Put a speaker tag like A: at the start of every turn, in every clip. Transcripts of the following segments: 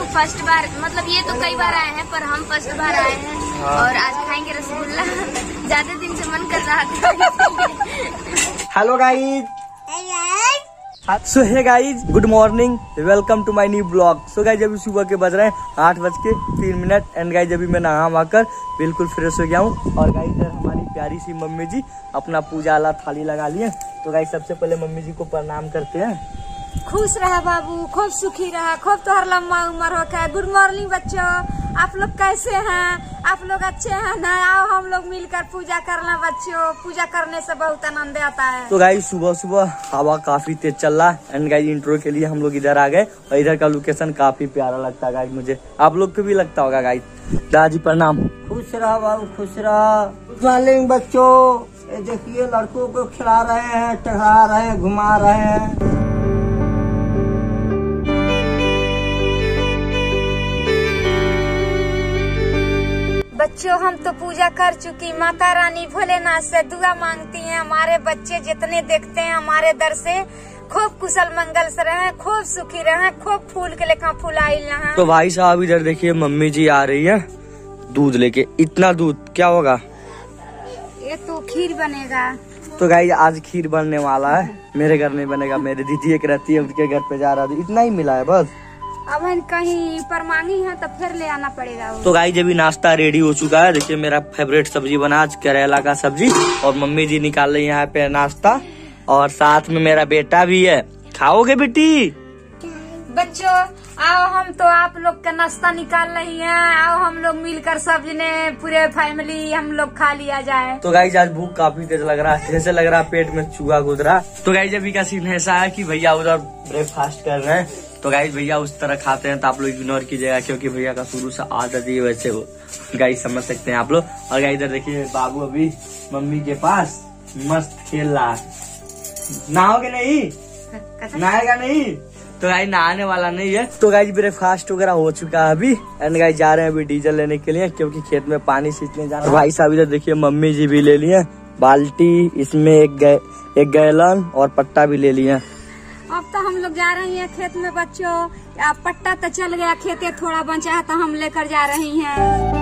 A: First बार, मतलब ये तो कई बार आए हैं पर हम फर्स्ट बार आए हैं। और आज खाएंगे रसगुल्ला। ज्यादा दिन से मन कर रहा था।
B: Hello guys, so hey guys, good morning, welcome to my new blog. So guys अभी सुबह के बज रहे हैं 8:03 एंड गाइज अभी मैं नहा कर बिल्कुल फ्रेश हो गया हूँ। और गाइज इधर हमारी प्यारी सी मम्मी जी अपना पूजा वाला थाली लगा लिए। तो गाइज सबसे पहले मम्मी जी को प्रणाम करते हैं।
C: खुश रहा बाबू, खूब सुखी रहा, खूब तोहर लम्बा उम्र हो गया। गुड मॉर्निंग बच्चों, आप लोग कैसे हैं? आप लोग अच्छे हैं ना? आओ हम लोग मिलकर पूजा करना बच्चों। पूजा करने से बहुत आनंद आता है।
B: तो गाइज सुबह सुबह हवा काफी तेज चल रहा है एंड गाइज इंट्रो के लिए हम लोग इधर आ गए और इधर का लोकेशन काफी प्यारा लगता है गाइज मुझे। आप लोग को भी लगता होगा गाइज। दादी प्रणाम।
D: खुश रहा बाबू, खुश रहा। गुड मॉर्निंग बच्चों, ये देखिए लड़कों को खिला रहे हैं, टहला रहे हैं, घुमा रहे हैं।
C: बच्चों हम तो पूजा कर चुकी। माता रानी भोलेनाथ से दुआ मांगती हैं हमारे बच्चे जितने देखते हैं हमारे दर से खूब कुशल मंगल से रहे, खूब सुखी रहे, खूब फूल के लेखा फुलाइल रहे।
B: तो भाई साहब इधर देखिए मम्मी जी आ रही है दूध लेके। इतना दूध क्या होगा?
C: ये तो खीर बनेगा।
B: तो गाइस आज खीर बनने वाला है। मेरे घर नहीं बनेगा, मेरी दीदी एक रहती है उनके घर पे जा रहा था। इतना ही मिला है बस।
C: अब कहीं पर मांगी है तो फिर ले आना पड़ेगा।
B: तो गाइस अभी नाश्ता रेडी हो चुका है। देखिए मेरा फेवरेट सब्जी बना आज करेला का सब्जी और मम्मी जी निकाल रही है यहाँ पे नाश्ता और साथ में मेरा बेटा भी है। खाओगे बेटी?
C: बच्चों आओ, हम तो आप लोग का नाश्ता निकाल रही हैं। आओ हम लोग मिलकर सब जने पूरे फैमिली हम लोग खा लिया जाए।
B: तो गाइस आज भूख काफी तेज लग रहा है, जैसे लग रहा है पेट में चूहा गुजरा। तो गाइस अभी का सीन ऐसा है कि भैया उधर ब्रेकफास्ट कर रहे हैं। तो गाइस भैया उस तरह खाते हैं तो आप लोग इग्नोर कीजिएगा क्योंकि भैया का शुरू से आदत ही वैसे हो। गाइस समझ सकते हैं आप लोग। और गाइस इधर देखिए बाबू अभी मम्मी के पास मस्त खेल रहा है। नहाओगे नहीं? नहाएगा नहीं? तो गाइस नहाने वाला नहीं है। तो गाइस ब्रेकफास्ट वगैरह हो चुका है अभी एंड गाइस जा रहे हैं अभी डीजल लेने के लिए क्योंकि खेत में पानी सींचने जा रहे हैं। भाई साहब इधर देखिए मम्मी जी भी ले लिए बाल्टी, इसमें एक गैलन और पट्टा भी ले लिया।
C: अब तो हम लोग जा रही हैं खेत में बच्चों। अब पट्टा तो चल गया, खेते थोड़ा बचा है तो हम लेकर जा रही हैं।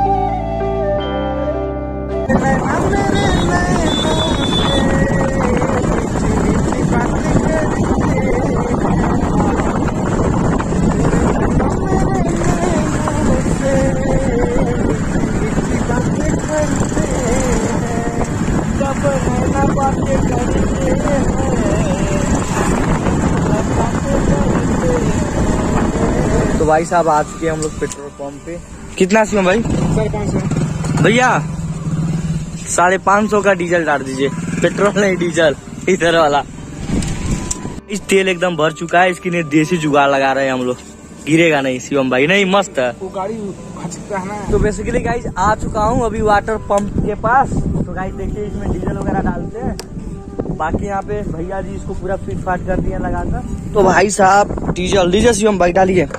B: तो भाई साहब आ चुके हैं हम लोग पेट्रोल पंप पे। कितना सी भाई? 550 भैया। 550 का डीजल डाल दीजिए। पेट्रोल नहीं डीजल, इधर वाला। इस तेल एकदम भर चुका है, इसके लिए देसी जुगाड़ लगा रहे हैं हम लोग। गिरेगा नहीं शिवम भाई, नहीं मस्त है वो गाड़ी। तो बेसिकली गाइस आ चुका हूँ अभी वाटर पंप के पास। तो गाइस देखिए इसमें डीजल वगैरह डालते हैं। बाकी यहाँ पे भैया जी इसको पूरा फिट फाट कर दिया लगाकर। तो भाई साहब डीजल शिवम भाई डालिए।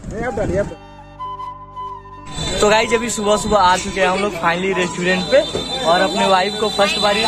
B: तो गाइस अभी सुबह सुबह आ चुके हैं हम लोग फाइनली रेस्टोरेंट पे और अपने वाइफ को फर्स्ट टाइम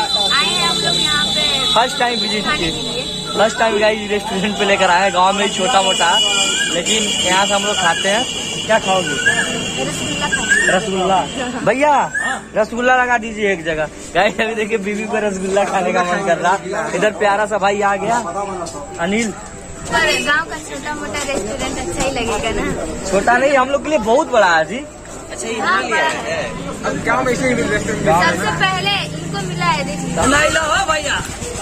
B: विजिट की। फर्स्ट टाइम गाइस रेस्टोरेंट पे लेकर आए। गांव में ही छोटा मोटा, लेकिन यहाँ से हम लोग खाते हैं। क्या खाओगे? रसगुल्ला। भैया रसगुल्ला लगा दीजिए एक जगह। गाइस अभी देखिए बीवी को रसगुल्ला खाने का मन कर रहा। इधर प्यारा सा भाई आ गया अनिल।
A: गांव का छोटा मोटा रेस्टोरेंट अच्छा ही लगेगा ना? छोटा
B: नहीं, हम लोग के लिए बहुत बड़ा है जी।
A: अच्छा गाँव में सबसे पहले इनको मिला है
B: भैया।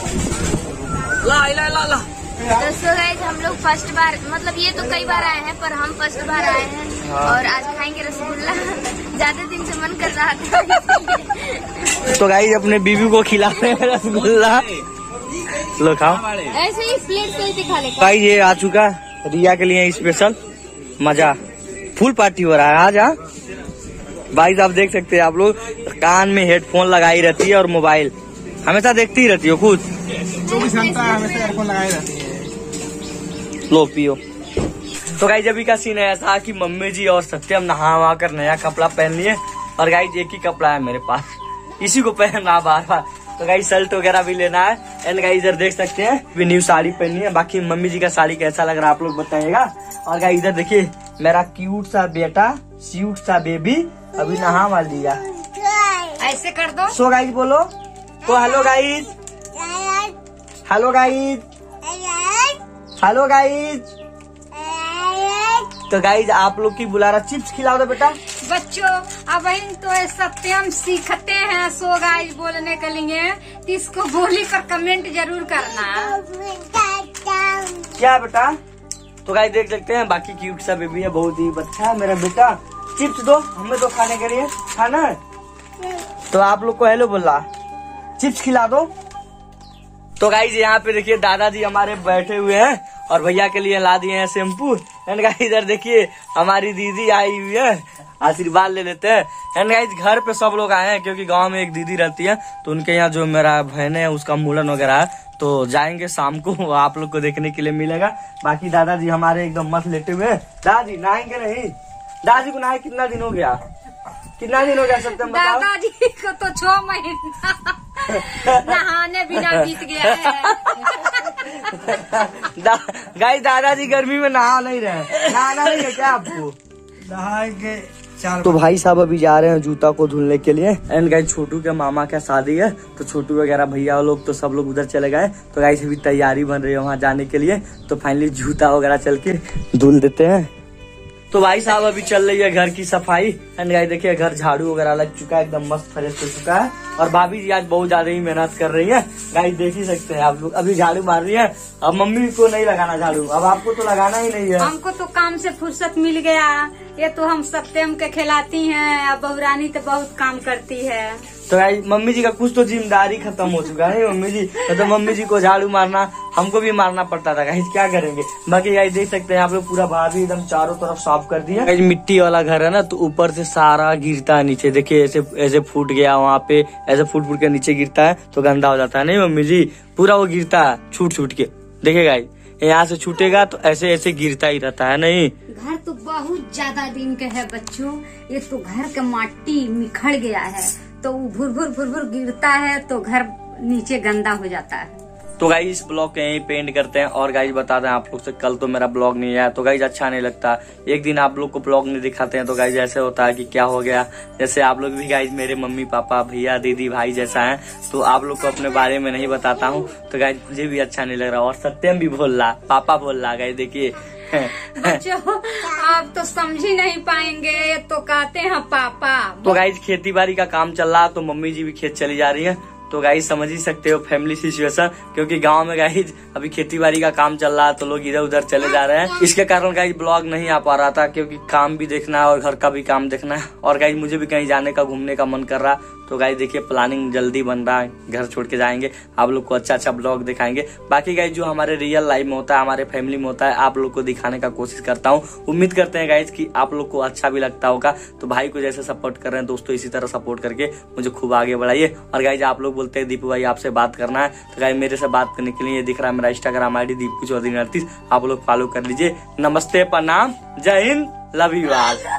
B: ला
A: तो गाइस हम लोग फर्स्ट बार, मतलब ये तो कई बार आए हैं पर हम फर्स्ट बार आए हैं। और आज खाएंगे रसगुल्ला। ज्यादा दिन से मन कर रहा था।
B: तो गाइस अपने बीवी को खिला रहे हैं रसगुल्ला। लो खाओ।
A: ऐसे ही प्लेट से खा ले।
B: भाई ये आ चुका रिया के लिए स्पेशल। मजा फुल पार्टी हो रहा है आज। हाँ भाई साहब देख सकते हैं आप लोग, कान में हेडफोन लगाई रहती है और मोबाइल हमेशा देखती ही रहती हो खुद।
D: 24 घंटा हमेशा हेडफोन लगाई रहती है।
B: लो पियो। तो गाइस अभी का सीन है ऐसा कि मम्मी जी और सत्यम नहा कर नया कपड़ा पहन लिए और गाइस एक ही कपड़ा है मेरे पास, इसी को पहनना बार बार। तो गाइस शर्ट वगैरह भी लेना है एंड गाइस इधर देख सकते हैं भी न्यू साड़ी पहनी है। बाकी मम्मी जी का साड़ी कैसा लग रहा है आप लोग बताइएगा। और गाइस इधर देखिए मेरा क्यूट सा बेटा, स्यूट सा बेबी अभी नहा वाल दिया।
C: ऐसे कर दो।
B: सो गाइज बोलो तो hello guys, hello guys, hello guys. तो गाइज आप लोग की बुला रहा, चिप्स खिलाओ दो बेटा।
C: बच्चों अब इन तो सत्यम सीखते हैं सो गाइस बोलने के लिए, तो इसको बोली पर कमेंट जरूर करना।
B: क्या बेटा? तो गाइस देख सकते हैं बाकी क्यूट सा बेबी है, बहुत ही अच्छा है मेरा बेटा। चिप्स दो हमें तो खाने के लिए, खाना है तो आप लोग को हेलो बोल रहा, चिप्स खिला दो। तो गाइस यहाँ पे देखिए दादाजी हमारे बैठे हुए हैं और भैया के लिए ला दिए हैं शैम्पू। एंड गाइस इधर देखिए हमारी दीदी आई हुई है, आशीर्वाद ले लेते हैं। एंड गाइस घर पे सब लोग आए हैं क्योंकि गांव में एक दीदी रहती है, तो उनके यहाँ जो मेरा बहन है उसका मुंडन वगैरह है, तो जाएंगे शाम को, आप लोग को देखने के लिए मिलेगा। बाकी दादाजी हमारे एकदम मस्त लेटे हुए हैं। दादाजी नहाएंगे नहीं? दादाजी को नहाए कितना दिन हो गया? कितना दिन हो गया सत्यम बताओ?
C: दादाजी को तो 6 महीना नहाने बिना बीत गया है।
B: गाइस दादाजी गर्मी में नहा नहीं रहे, नहाना नहीं है क्या आपको?
D: नहाएंगे 4
B: तो भाई साहब अभी जा रहे हैं जूता को धुलने के लिए। एंड गाइस छोटू के मामा का शादी है, तो छोटू वगैरह भैया लोग तो सब लोग उधर चले गए। तो गाइस अभी तैयारी बन रही है वहाँ जाने के लिए, तो फाइनली जूता वगैरह चल के धुल देते हैं। तो भाई साहब अभी चल रही है घर की सफाई। एंड गाइस देखिए घर झाड़ू वगैरह लग चुका है, एकदम मस्त फ्रेश हो चुका है। और भाभी जी आज बहुत ज्यादा ही मेहनत कर रही है, गाइस देख ही सकते हैं आप लोग। अभी झाड़ू मार रही है, अब मम्मी को नहीं लगाना झाड़ू, अब आपको तो लगाना ही नहीं है।
C: हमको तो काम से फुर्सत मिल गया, ये तो हम सत्यम के खिलाती हैं, अब बहुरानी तो बहुत काम करती है।
B: तो गाइस मम्मी जी का कुछ तो जिम्मेदारी खत्म हो चुका है मम्मी जी, तो मम्मी जी को झाड़ू मारना हमको भी मारना पड़ता था। गाइस क्या करेंगे। बाकी गाइस देख सकते हैं आप लोग पूरा भाभी एकदम चारों तरफ साफ कर दिया। गाइस मिट्टी वाला घर है ना, तो ऊपर से सारा गिरता है नीचे, देखिए ऐसे ऐसे फूट गया वहाँ पे, ऐसे फूट फूट के नीचे गिरता है तो गंदा हो जाता है। नहीं मम्मी जी पूरा वो गिरता है छूट छूट के, देखिए गाइस यहाँ से छूटेगा तो ऐसे ऐसे गिरता ही रहता है। नहीं
C: घर तो बहुत ज्यादा दिन के है बच्चों, ये तो घर का माटी निखर गया है, तो भुर भुर भुर भुर गिरता है तो घर नीचे गंदा हो जाता है।
B: तो गाइस इस ब्लॉग को यहीं पेंट करते हैं। और गाइस बता दें आप लोग से, कल तो मेरा ब्लॉग नहीं आया, तो गाइस अच्छा नहीं लगता। एक दिन आप लोग को ब्लॉग नहीं दिखाते हैं तो गाइस ऐसे होता है कि क्या हो गया। जैसे आप लोग भी गाइस मेरे मम्मी पापा भैया दीदी भाई जैसा है, तो आप लोग को अपने बारे में नहीं बताता हूँ, तो गाइस मुझे भी अच्छा नहीं लग रहा। और सत्यम भी बोल रहा, पापा बोल रहा, गाइस देखिए
C: बच्चों आप तो समझ ही नहीं पाएंगे, तो कहते हैं पापा।
B: तो गाइस खेती बाड़ी का काम चल रहा, तो मम्मी जी भी खेत चली जा रही है। तो गाइस समझ ही सकते हो फैमिली सिचुएशन, क्योंकि गांव में गाइस अभी खेती बाड़ी का काम चल रहा है, तो लोग इधर उधर चले जा रहे हैं। इसके कारण गाइस ब्लॉग नहीं आ पा रहा था, क्योंकि काम भी देखना है और घर का भी काम देखना है। और गाइस मुझे भी कहीं जाने का घूमने का मन कर रहा, तो गाइस देखिए प्लानिंग जल्दी बन रहा है, घर छोड़ के जाएंगे, आप लोग को अच्छा अच्छा ब्लॉग दिखाएंगे। बाकी गाइस जो हमारे रियल लाइफ में होता है, हमारे फैमिली में होता है, आप लोग को दिखाने का कोशिश करता हूँ। उम्मीद करते हैं गाइस कि आप लोग को अच्छा भी लगता होगा। तो भाई को जैसे सपोर्ट कर रहे हैं दोस्तों, इसी तरह सपोर्ट करके मुझे खूब आगे बढ़ाइए। और गाइस आप लोग बोलते हैं दीपू भाई आपसे बात करना है, तो गाइस मेरे से बात करने के लिए दिख रहा है मेरा इंस्टाग्राम ID दीपू चौधरी 38, आप लोग फॉलो कर लीजिए। नमस्ते प्रणाम, जय हिंद, लव यू ऑल।